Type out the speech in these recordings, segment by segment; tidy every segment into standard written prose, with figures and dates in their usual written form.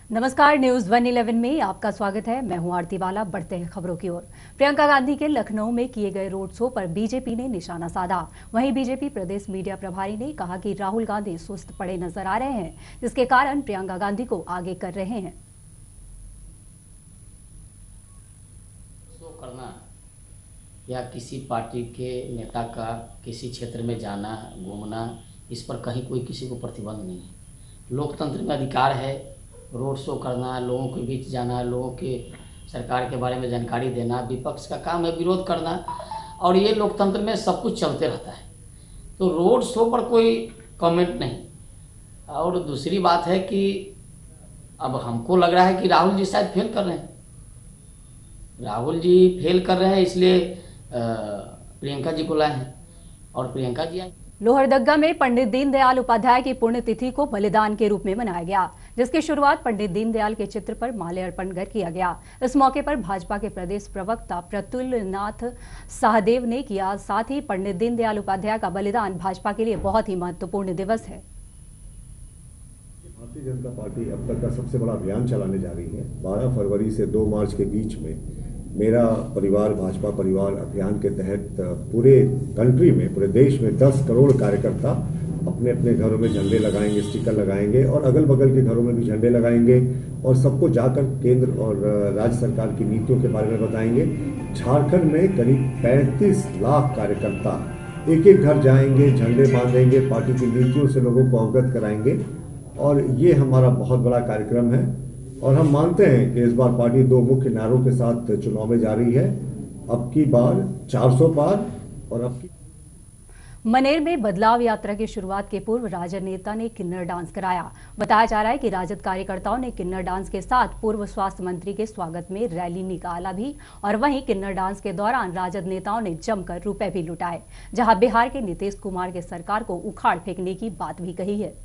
नमस्कार, न्यूज 111 में आपका स्वागत है। मैं हूं आरती वाला। बढ़ते हैं खबरों की ओर। प्रियंका गांधी के लखनऊ में किए गए रोड शो पर बीजेपी ने निशाना साधा। वहीं बीजेपी प्रदेश मीडिया प्रभारी ने कहा कि राहुल गांधी सुस्त पड़े नजर आ रहे हैं, जिसके कारण प्रियंका गांधी को आगे कर रहे हैं। करना या किसी पार्टी के नेता का किसी क्षेत्र में जाना घूमना, इस पर कहीं कोई किसी को प्रतिबंध नहीं है। लोकतंत्र में अधिकार है रोड शो करना, लोगों के बीच जाना, लोगों के सरकार के बारे में जानकारी देना। विपक्ष का काम है विरोध करना, और ये लोकतंत्र में सब कुछ चलते रहता है। तो रोड शो पर कोई कमेंट नहीं। और दूसरी बात है कि अब हमको लग रहा है कि राहुल जी शायद फेल कर रहे हैं। राहुल जी फेल कर रहे हैं, इसलिए प्रियंका जी को लाए हैं और प्रियंका जी आए। लोहरदग्गा में पंडित दीनदयाल उपाध्याय की पुण्यतिथि को बलिदान के रूप में मनाया गया, जिसकी शुरुआत पंडित दीनदयाल के चित्र पर माल्यार्पण कर किया गया। इस मौके पर भाजपा के प्रदेश प्रवक्ता प्रतुल नाथ सहदेव ने किया। साथ ही पंडित दीनदयाल उपाध्याय का बलिदान भाजपा के लिए बहुत ही महत्वपूर्ण दिवस है। भारतीय जनता पार्टी अब तक का सबसे बड़ा अभियान चलाने जा रही है। 12 फरवरी से 2 मार्च के बीच में मेरा परिवार भाजपा परिवार अभियान के तहत पूरे कंट्री में, पूरे देश में 10 करोड़ कार्यकर्ता अपने अपने घरों में झंडे लगाएंगे, स्टिकर लगाएंगे और अगल बगल के घरों में भी झंडे लगाएंगे और सबको जाकर केंद्र और राज्य सरकार की नीतियों के बारे में बताएंगे। झारखंड में करीब 35 लाख कार्यकर्ता एक एक घर जाएंगे, झंडे बांधेंगे, पार्टी की नीतियों से लोगों को अवगत कराएंगे और ये हमारा बहुत बड़ा कार्यक्रम है। और हम मानते हैं कि इस बार पार्टी 2 मुख्य नारों के साथ चुनाव में जा रही है। अब की बार 400 पार और अब की मनेर में बदलाव यात्रा की शुरुआत के पूर्व राजद नेता ने किन्नर डांस कराया। बताया जा रहा है कि राजद कार्यकर्ताओं ने किन्नर डांस के साथ पूर्व स्वास्थ्य मंत्री के स्वागत में रैली निकाला भी, और वहीं किन्नर डांस के दौरान राजद नेताओं ने जमकर रुपए भी लुटाए। जहां बिहार के नीतीश कुमार के सरकार को उखाड़ फेंकने की बात भी कही है।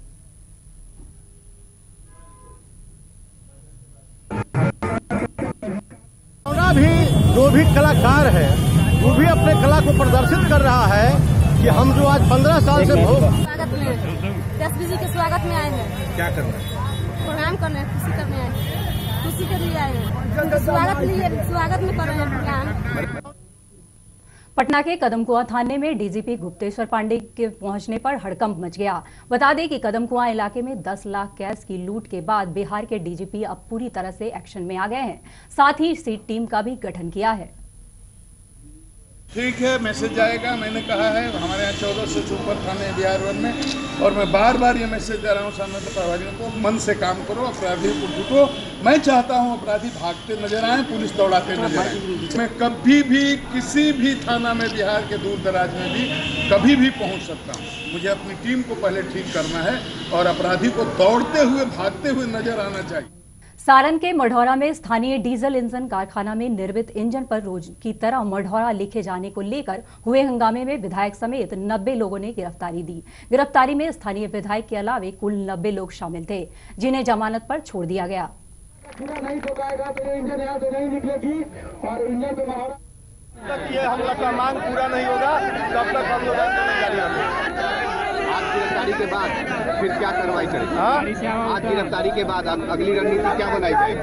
भी जो भी कलाकार है वो भी अपने कला को प्रदर्शित कर रहा है कि हम जो आज 15 साल से स्वागत में एसपी जी के स्वागत में आए हैं। क्या करना है? प्रोग्राम करना है, खुशी करने आए हैं, खुशी के लिए आए हैं। स्वागत में कर रहे हैं प्रोग्राम। पटना के कदमकुआं थाने में डीजीपी गुप्तेश्वर पांडे के पहुंचने पर हड़कंप मच गया। बता दें कि कदमकुआं इलाके में 10 लाख कैश की लूट के बाद बिहार के डीजीपी अब पूरी तरह से एक्शन में आ गए हैं। साथ ही सीट टीम का भी गठन किया है। ठीक है, मैसेज जाएगा। मैंने कहा है हमारे यहाँ 14 से ऊपर थाने बिहार भर में, और मैं बार बार ये मैसेज दे रहा हूँ सामने प्रभारियों को, मन से काम करो, अपराधी को ढूंढो। मैं चाहता हूँ अपराधी भागते नजर आए, पुलिस दौड़ाते नजर आए। मैं कभी भी किसी भी थाना में बिहार के दूर दराज में भी कभी भी पहुँच सकता हूँ। मुझे अपनी टीम को पहले ठीक करना है और अपराधी को दौड़ते हुए भागते हुए नजर आना चाहिए। सारण के मढ़ौरा में स्थानीय डीजल इंजन कारखाना में निर्मित इंजन पर रोज की तरह मढ़ौरा लिखे जाने को लेकर हुए हंगामे में विधायक समेत 90 लोगों ने गिरफ्तारी दी। गिरफ्तारी में स्थानीय विधायक के अलावे कुल 90 लोग शामिल थे, जिन्हें जमानत पर छोड़ दिया गया। नहीं ठोकाएगा तो ये इंजन यहाँ से नहीं निकलेगी और इंजन पे मढ़ौरा तक ये हम लोग का मांग पूरा नहीं होगा तब तक हम लोग गिरफ्तारी के बाद फिर क्या कार्रवाई करेंगे? आज गिरफ्तारी के बाद अगली रणनीति क्या बनाई जाएगी?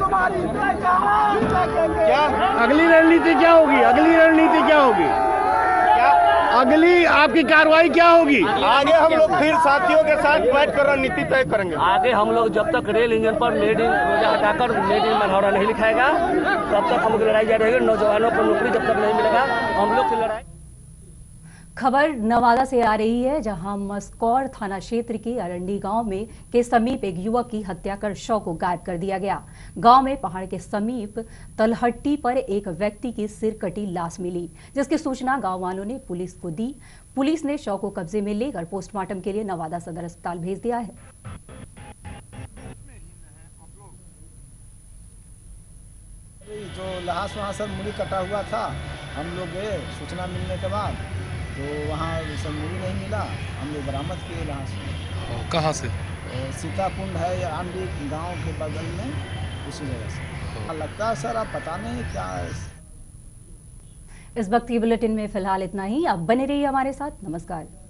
क्या अगली रणनीति क्या होगी? अगली रणनीति क्या होगी? अगली आपकी कार्रवाई क्या होगी? आगे हम लोग फिर साथियों के साथ बैठ कर रणनीति तय करेंगे। आगे हम लोग जब तक रेल इंजन पर मेड इन हटाकर मेड इन मढ़ौरा नहीं लिखाएगा तब तक हम लोग लड़ाई जारी रहेगी। नौजवानों को नौकरी जब तक नहीं मिलेगा हम लोग की लड़ाई। खबर नवादा से आ रही है, जहां मस्कौर थाना क्षेत्र के अरंडी गांव में के समीप एक युवक की हत्या कर शव को गायब कर दिया गया। गांव में पहाड़ के समीप तलहट्टी पर एक व्यक्ति की सिर कटी लाश मिली, जिसकी सूचना गांव वालों ने पुलिस को दी। पुलिस ने शव को कब्जे में लेकर पोस्टमार्टम के लिए नवादा सदर अस्पताल भेज दिया है। जो लाश वहाँ सर मूड़ी कटा हुआ था, हम लोग गए सूचना मिलने के बाद, तो वहाँ सब मूड़ी नहीं मिला, हम लोग बरामद किए लाश। कहाँ से? सीताकुंड है या आंडी गांव के बगल में, उसी जगह से लगता है सर। अब पता नहीं क्या। इस वक्त की बुलेटिन में फिलहाल इतना ही। आप बने रहिए हमारे साथ। नमस्कार।